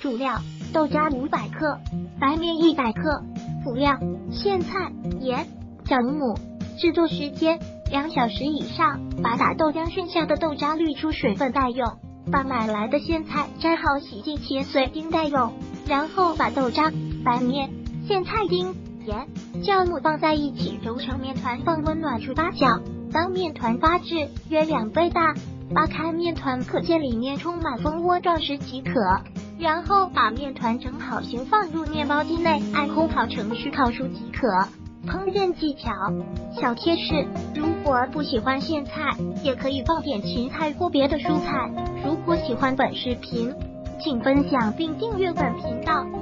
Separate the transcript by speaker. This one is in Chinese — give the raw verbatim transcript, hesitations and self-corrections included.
Speaker 1: 主料：豆渣五百克，白面一百克。辅料：苋菜、盐、酵母。制作时间：两小时以上。把打豆浆剩下的豆渣滤出水分待用。把买来的苋菜摘好洗净切碎丁待用，然后把豆渣、白面、苋菜丁、盐、酵母放在一起揉成面团，放温暖处发酵。当面团发至约两倍大，扒开面团，可见里面充满蜂窝状时即可。然后把面团整好形放入面包机内，按烘烤程序烤熟即可。烹饪技巧：小贴士，如果不喜欢苋菜，也可以放点芹菜或别的蔬菜。如果喜欢本视频，请分享并订阅本频道。